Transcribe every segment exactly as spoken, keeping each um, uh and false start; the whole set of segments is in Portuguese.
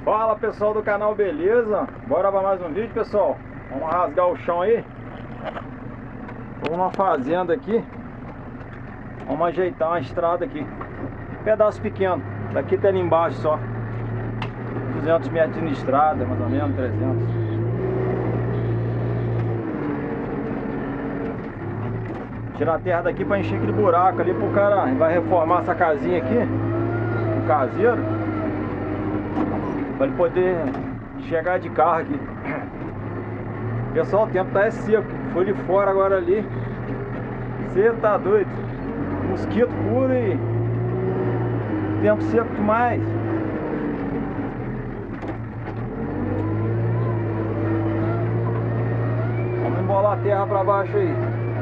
Fala pessoal do canal, beleza? Bora para mais um vídeo, pessoal. Vamos rasgar o chão aí. Vamos numa fazenda aqui. Vamos ajeitar uma estrada aqui. Um pedaço pequeno, daqui até ali embaixo só. duzentos metros de estrada, mais ou menos, trezentos. Tirar a terra daqui para encher aquele buraco ali pro cara. Vai reformar essa casinha aqui, o caseiro, para ele poder chegar de carro aqui. Pessoal, o tempo tá é seco. Foi de fora agora ali. Você tá doido? Mosquito puro e tempo seco demais. Vamos embolar a terra para baixo aí.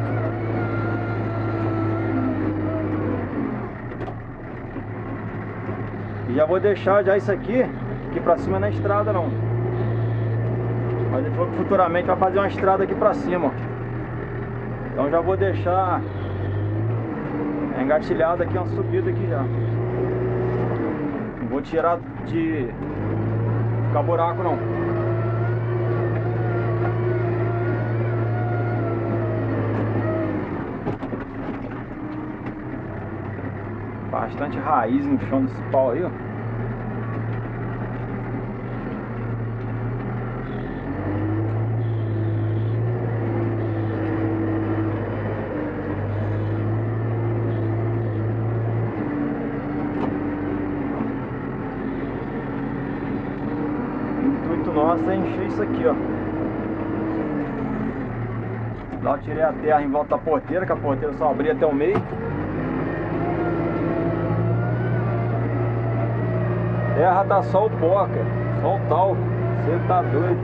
E já vou deixar já isso aqui, aqui pra cima na estrada não. Mas ele falou que futuramente vai fazer uma estrada aqui pra cima, ó. Então já vou deixar engatilhado aqui uma subida aqui já. Não vou tirar de ficar buraco não. Bastante raiz no chão desse pau aí, ó. O intuito nosso é encher isso aqui, ó. Lá eu tirei a terra em volta da porteira, que a porteira só abria até o meio. Terra tá só o pó, cara. Só o talco. Você tá doido.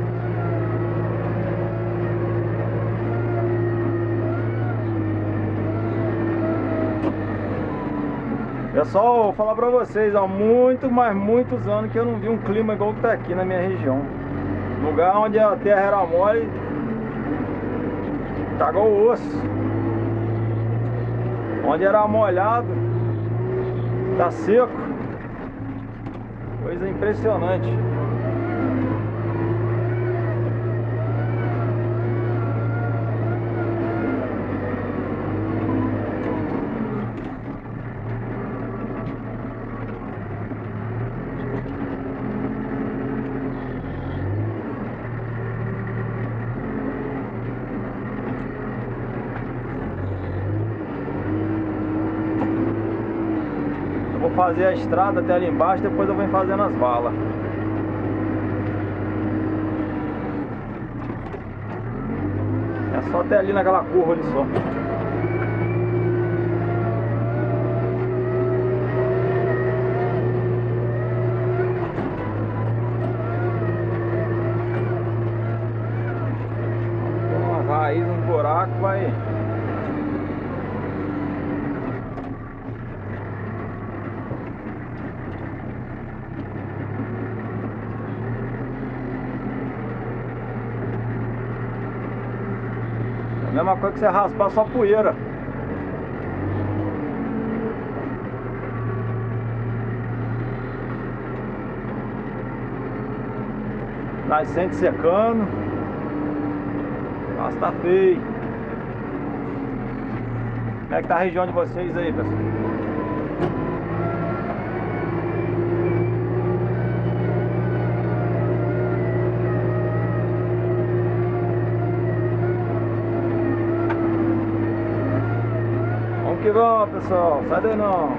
Pessoal, vou falar pra vocês, há muito, mas muitos anos que eu não vi um clima igual que tá aqui na minha região. Lugar onde a terra era mole, tá igual o osso. Onde era molhado, tá seco. Coisa impressionante. Vou fazer a estrada até ali embaixo, depois eu venho fazendo as valas. É só até ali naquela curva ali só. Com as raízes no buraco vai... Mesma coisa que você raspar só poeira. Nascente secando. Nossa, tá feio. Como é que tá a região de vocês aí, pessoal? Que bom, pessoal, sai daí não.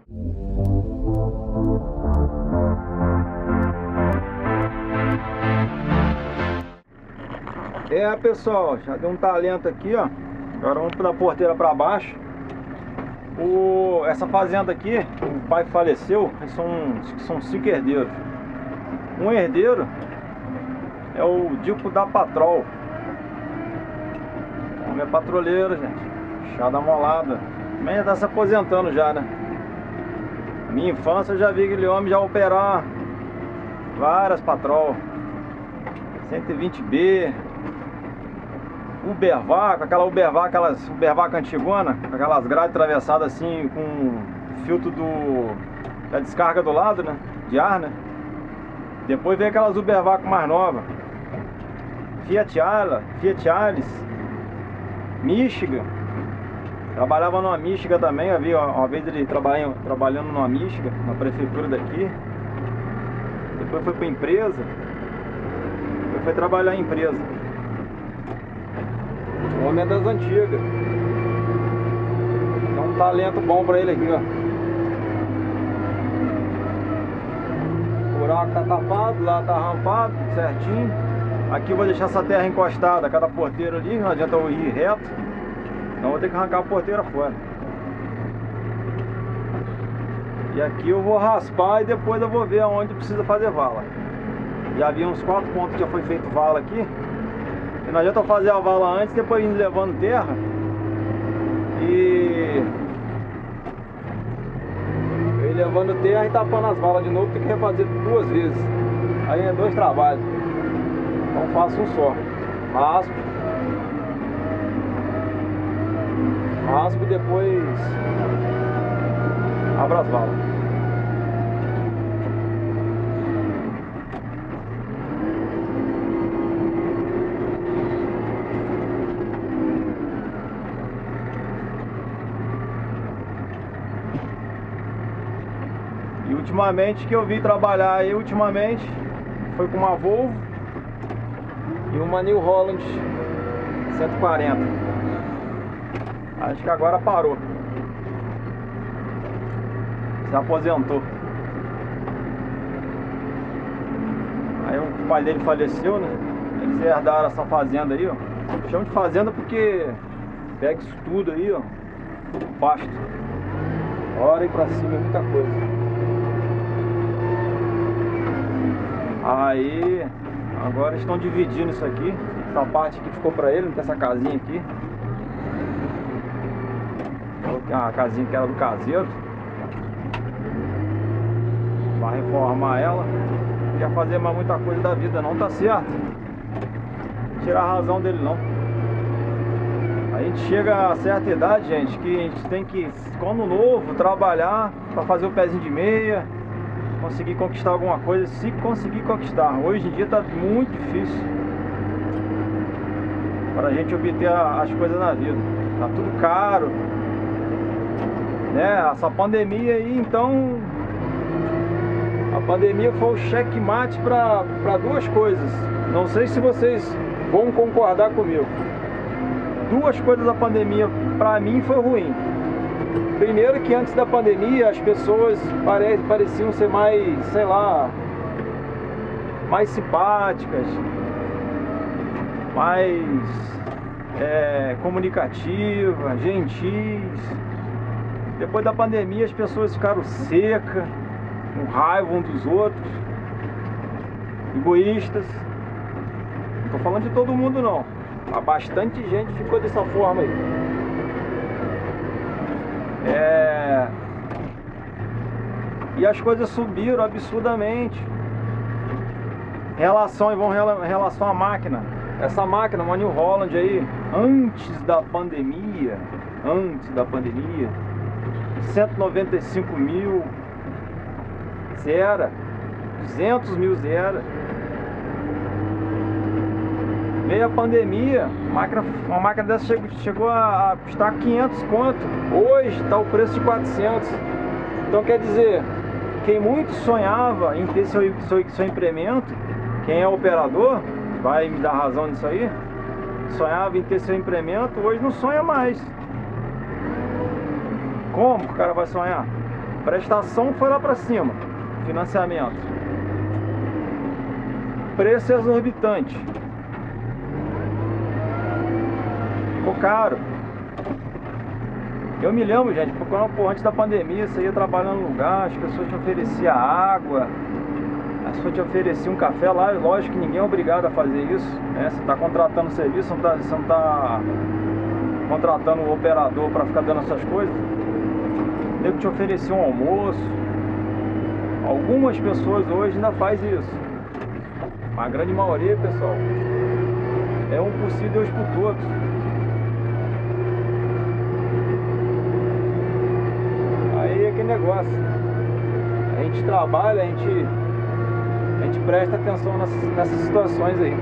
É, pessoal, já deu um talento aqui, ó. Agora vamos da porteira para baixo. O, essa fazenda aqui, o pai faleceu, são, são cinco herdeiros. Um herdeiro é o Dico da Patrol. O homem é patroleiro, gente. Chá da molada. Também já tá se aposentando já, né? Minha infância eu já vi aquele homem já operar várias patrol. cento e vinte B, Ubervac, aquela Ubervac, aquelas Ubervac antigona, aquelas grades atravessadas assim com filtro do da descarga do lado, né? De ar, né? Depois veio aquelas Ubervaco mais novas, Fiat Ala, Fiat Alice, Michigan. Trabalhava numa Michigan também, eu vi uma vez ele trabalhando, trabalhando numa Michigan, na prefeitura daqui. Depois foi para empresa, depois foi trabalhar em empresa. O homem é das antigas. Tem um talento bom para ele aqui, ó. O buraco tá tapado, lá tá rampado, certinho. Aqui eu vou deixar essa terra encostada, cada porteira ali, não adianta eu ir reto. Então vou ter que arrancar a porteira fora. E aqui eu vou raspar e depois eu vou ver aonde precisa fazer vala. Já vi uns quatro pontos que já foi feito vala aqui. E não adianta eu fazer a vala antes, depois ir levando terra. E... eu ir levando terra e tapando as valas de novo, tem que refazer duas vezes. Aí é dois trabalhos. Então faço um só. Raspo. Raspo e depois abro as valas. E ultimamente que eu vi trabalhar aí, ultimamente foi com uma Volvo e uma New Holland cento e quarenta. Acho que agora parou. Se aposentou. Aí o pai dele faleceu, né? Eles herdaram essa fazenda aí, ó. Chamo de fazenda porque pega isso tudo aí, ó. Pasto. Hora e pra cima é muita coisa. Aí agora estão dividindo isso aqui. Essa parte que ficou pra ele, essa casinha aqui. A casinha que era do caseiro. Vai reformar ela. Não quer fazer mais muita coisa da vida, não, tá certo. Não tirar a razão dele, não. A gente chega a certa idade, gente, que a gente tem que, quando novo, trabalhar pra fazer o pezinho de meia, conseguir conquistar alguma coisa, se conseguir conquistar. Hoje em dia tá muito difícil para a gente obter as coisas na vida. Tá tudo caro, né? Essa pandemia aí, então, a pandemia foi o checkmate para para duas coisas. Não sei se vocês vão concordar comigo. Duas coisas da pandemia para mim foi ruim. Primeiro, que antes da pandemia as pessoas pare, pareciam ser mais, sei lá, mais simpáticas, mais é, comunicativas, gentis. Depois da pandemia as pessoas ficaram secas, com raiva uns dos outros, egoístas. Não tô falando de todo mundo não, mas bastante gente ficou dessa forma aí. É... E as coisas subiram absurdamente. Relação, e vão em relação à máquina. Essa máquina, uma New Holland aí, antes da pandemia, antes da pandemia, cento e noventa e cinco mil zero, duzentos mil zero. Veio a pandemia, máquina, uma máquina dessa chegou, chegou a, a custar quinhentos conto. Hoje está o preço de quatrocentos. Então quer dizer, quem muito sonhava em ter seu, seu, seu implemento, quem é operador, vai me dar razão nisso aí, sonhava em ter seu implemento, hoje não sonha mais. Como que o cara vai sonhar? Prestação foi lá para cima, financiamento, preço exorbitante, ficou caro. Eu me lembro, gente, porque quando, antes da pandemia você ia trabalhando no lugar, as pessoas te ofereciam água, as pessoas te ofereciam um café lá. Lógico que ninguém é obrigado a fazer isso, né? Você está contratando serviço, você não está tá contratando o operador para ficar dando essas coisas. O nego te oferecia um almoço. Algumas pessoas hoje ainda fazem isso, mas a grande maioria, pessoal, é um por si, Deus por todos. Aí é aquele negócio, a gente trabalha, a gente A gente presta atenção nessas, nessas situações aí.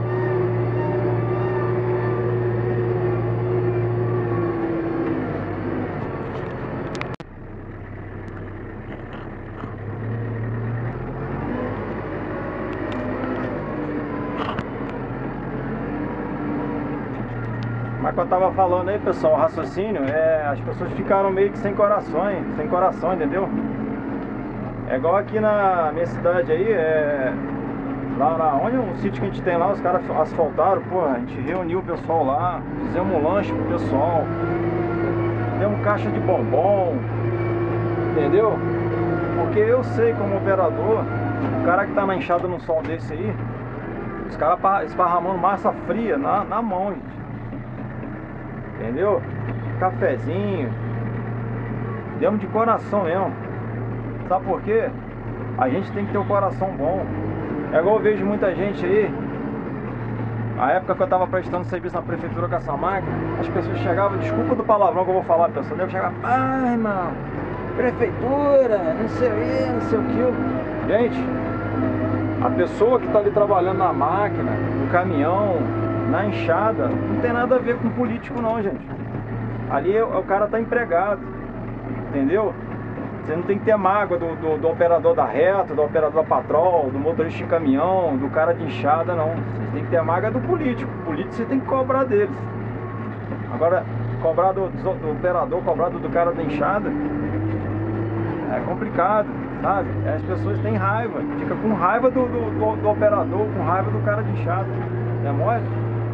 Mas que eu tava falando aí, pessoal, o raciocínio é, as pessoas ficaram meio que sem coração, sem coração, entendeu? É igual aqui na minha cidade aí, é, lá na, onde um sítio que a gente tem lá, os caras asfaltaram, pô, a gente reuniu o pessoal lá, fizemos um lanche pro pessoal, demos caixa de bombom, entendeu? Porque eu sei como operador, o cara que tá na enxada num sol desse aí, os caras esparramando massa fria na, na mão, gente. Entendeu? Cafezinho. Demos de coração mesmo. Sabe por quê? A gente tem que ter um coração bom. É igual eu vejo muita gente aí. Na época que eu tava prestando serviço na prefeitura com essa máquina, as pessoas chegavam, desculpa do palavrão que eu vou falar, pessoal, eu chegava, ah, irmão, prefeitura, não sei o que, não sei o que. Gente, a pessoa que tá ali trabalhando na máquina, no caminhão, na enxada, não tem nada a ver com político não, gente. Ali o cara tá empregado, entendeu? Você não tem que ter mágoa do, do, do operador da reta, do operador da patrol, do motorista de caminhão, do cara de enxada, não. Você tem que ter mágoa do político. O político você tem que cobrar deles. Agora, cobrar do, do operador, cobrar do, do cara da enxada, é complicado, sabe? As pessoas têm raiva, fica com raiva do, do, do, do operador, com raiva do cara de enxada. Não é mole?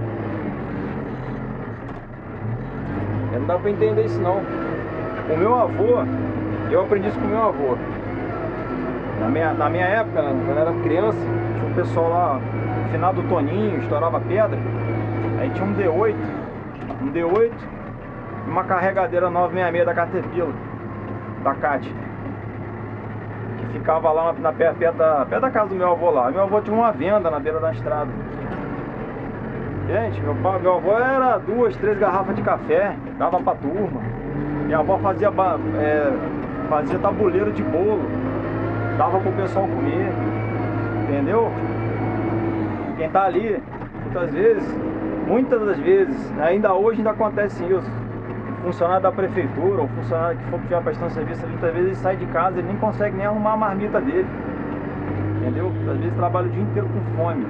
Não dá pra entender isso não. O meu avô, eu aprendi isso com o meu avô. Na minha, na minha época, quando eu era criança, tinha um pessoal lá, no final do Toninho, estourava pedra. Aí tinha um D oito, um D oito e uma carregadeira novecentos e sessenta e seis da Caterpillar, da C A T, que ficava lá na, na, perto, da, perto da casa do meu avô lá. Meu avô tinha uma venda na beira da estrada. Gente, meu, pai, meu avô era duas, três garrafas de café, dava pra turma. Minha avó fazia, é, fazia tabuleiro de bolo, dava pro pessoal comer, entendeu? Quem tá ali, muitas vezes, muitas das vezes, ainda hoje ainda acontece isso. Funcionário da prefeitura, ou funcionário que for que estiver prestando serviço, muitas vezes ele sai de casa, ele nem consegue nem arrumar a marmita dele, entendeu? Às vezes trabalha o dia inteiro com fome.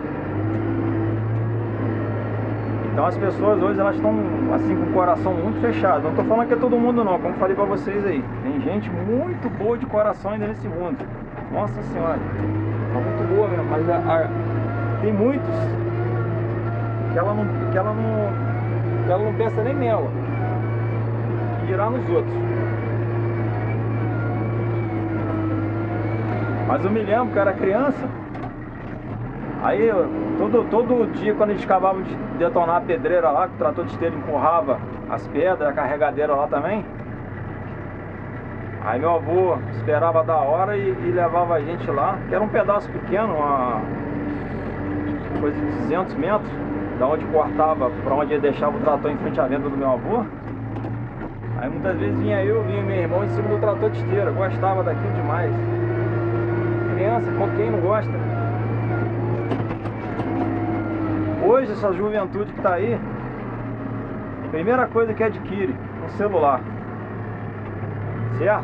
Então as pessoas hoje elas estão assim com o coração muito fechado. Não estou falando que é todo mundo não, como falei para vocês aí. Tem gente muito boa de coração ainda nesse mundo. Nossa senhora, tá muito boa mesmo. Mas a, a, tem muitos que ela não, que ela não, que ela não pensa nem nela, que dirá nos outros. Mas eu me lembro que eu era criança. Aí, todo, todo dia, quando a gente acabava de detonar a pedreira lá, que o trator de esteira empurrava as pedras, a carregadeira lá também, aí meu avô esperava da hora e, e levava a gente lá, que era um pedaço pequeno, uma coisa de duzentos metros, da onde cortava para onde ele deixava o trator em frente à venda do meu avô. Aí muitas vezes vinha eu, vinha meu irmão em cima do trator de esteira, gostava daquilo demais. Criança, com quem não gosta? Hoje, essa juventude que está aí, a primeira coisa que adquire, um celular, certo?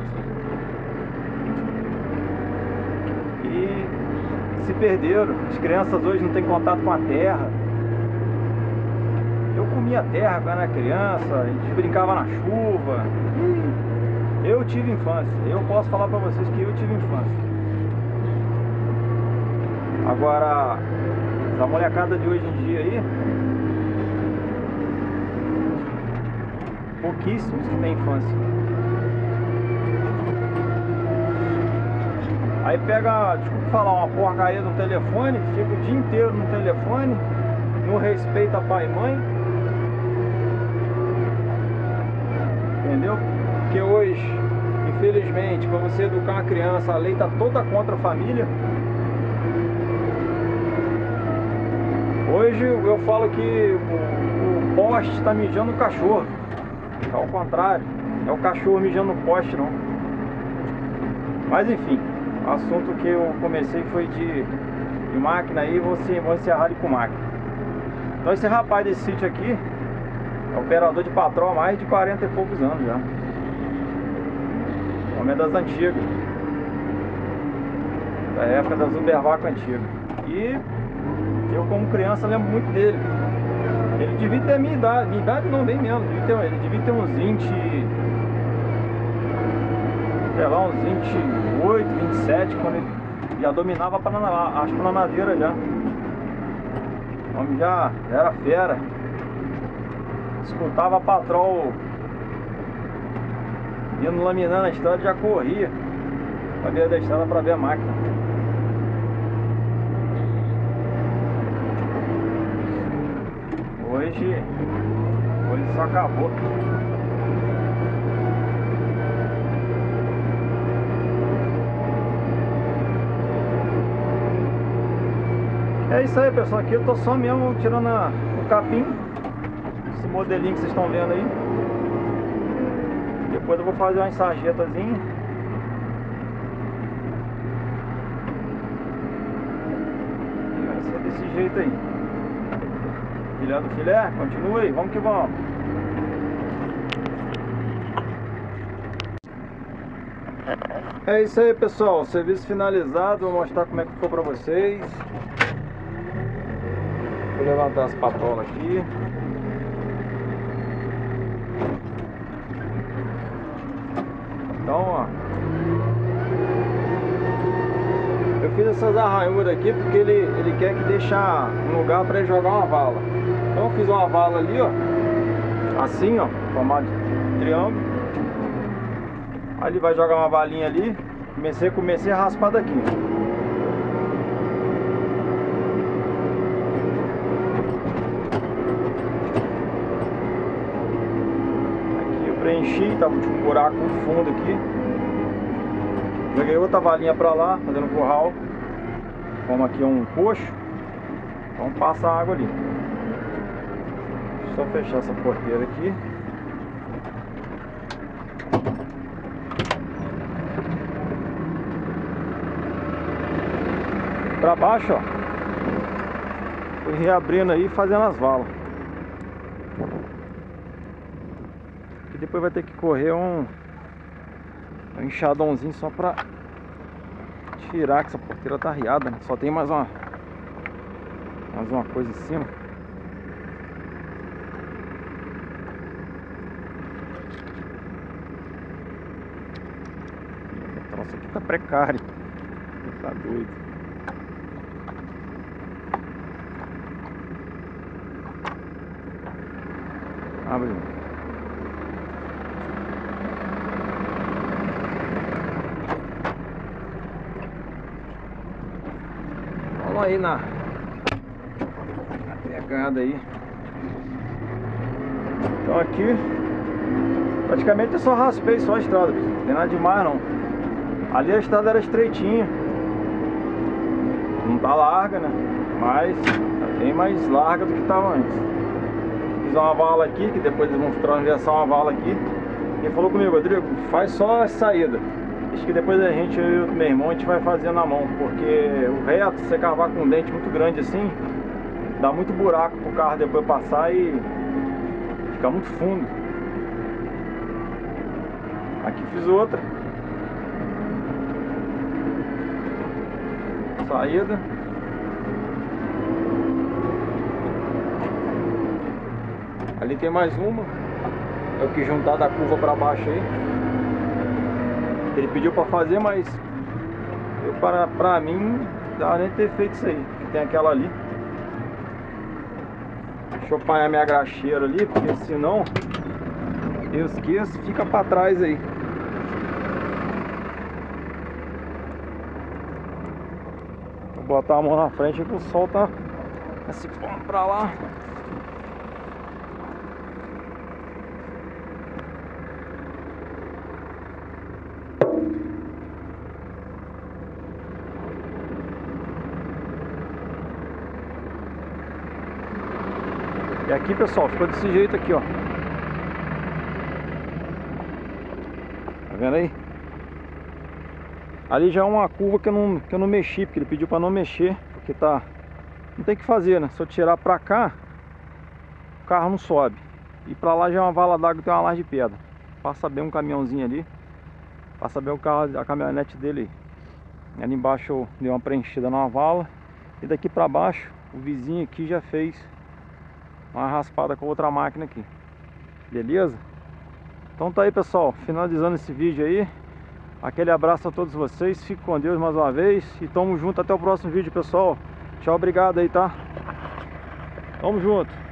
E se perderam. As crianças hoje não têm contato com a terra. Eu comia terra quando era criança, a gente brincava na chuva. Eu tive infância, eu posso falar para vocês que eu tive infância. Agora, essa molecada de hoje em dia aí, pouquíssimos que tem infância. Aí pega, desculpa falar, uma porcaria no telefone, fica o dia inteiro no telefone, não respeita pai e mãe. Entendeu? Porque hoje, infelizmente, para você educar uma criança, a lei está toda contra a família. Hoje eu falo que o, o poste está mijando o cachorro. É ao contrário, é o cachorro mijando no poste não. Mas enfim, assunto que eu comecei foi de, de máquina aí, vou, vou encerrar ali com máquina. Então esse rapaz desse sítio aqui é operador de patrol há mais de quarenta e poucos anos já. Homem das antigas, da época das Ubervaco antigas. E eu como criança lembro muito dele. Ele devia ter a minha idade, minha idade não, bem menos, devia ter, ele devia ter uns vinte, sei lá, uns vinte e oito, vinte e sete, quando ele já dominava as planadeiras já. O homem já era fera. Escutava a patrol indo laminando a estrada, já corria pra ver a estrada pra ver a máquina. Hoje, hoje só acabou. É isso aí, pessoal. Aqui eu tô só mesmo tirando a, o capim. Esse modelinho que vocês estão vendo aí. Depois eu vou fazer uma sarjetazinha. Vai ser desse jeito aí. Filé do filé, continua aí, vamos que vamos. É isso aí, pessoal, serviço finalizado. Vou mostrar como é que ficou pra vocês. Vou levantar as patolas aqui. Então, ó, eu fiz essas arranhuras aqui porque ele, ele quer que deixe um lugar para ele jogar uma vala. Então eu fiz uma vala ali, ó, assim, ó, formado de triângulo. Aí ele vai jogar uma valinha ali. Comecei, comecei a raspar daqui. Aqui eu preenchi, tava com um buraco no fundo aqui. Joguei outra valinha pra lá, fazendo um curral. Como aqui é um coxo, então passa a água ali. Só fechar essa porteira aqui. Pra baixo, ó. Fui reabrindo aí, fazendo as valas. E depois vai ter que correr um, um enxadãozinho só pra tirar, que essa porteira tá arriada, né? Só tem mais uma mais uma coisa em cima. O troço aqui tá precário. Tá doido. Abre. Vamos aí na, na pegada aí. Então aqui praticamente eu só raspei só a estrada, não tem nada demais não. Ali a estrada era estreitinha, não tá larga, né? Mas tá bem mais larga do que estava antes. Fiz uma vala aqui, que depois eles vão transversar uma vala aqui. Ele falou comigo: Rodrigo, faz só a saída. Acho que depois a gente, eu e o meu irmão, a gente vai fazer na mão. Porque o reto, se você cavar com um dente muito grande assim, dá muito buraco pro carro depois passar e fica muito fundo. Aqui fiz outra saída. Ali tem mais uma. Eu quis juntar da curva pra baixo aí. Ele pediu pra fazer, mas eu, para, pra mim, dá nem ter feito isso aí. Que tem aquela ali. Deixa eu apanhar minha graxeira ali, porque senão eu esqueço, fica pra trás aí. Vou botar a mão na frente que o sol tá se pondo pra lá. E aqui, pessoal, ficou desse jeito aqui, ó. Tá vendo aí? Ali já é uma curva que eu não, que eu não mexi, porque ele pediu para não mexer, porque tá... Não tem o que fazer, né? Se eu tirar pra cá, o carro não sobe. E pra lá já é uma vala d'água, tem uma laje de pedra. Passa bem um caminhãozinho ali. Passa bem o carro, a caminhonete dele aí. Ali embaixo eu dei uma preenchida na vala. E daqui pra baixo, o vizinho aqui já fez uma raspada com outra máquina aqui. Beleza? Então tá aí, pessoal, finalizando esse vídeo aí. Aquele abraço a todos vocês, fique com Deus mais uma vez. E tamo junto até o próximo vídeo, pessoal. Tchau, obrigado aí, tá? Tamo junto.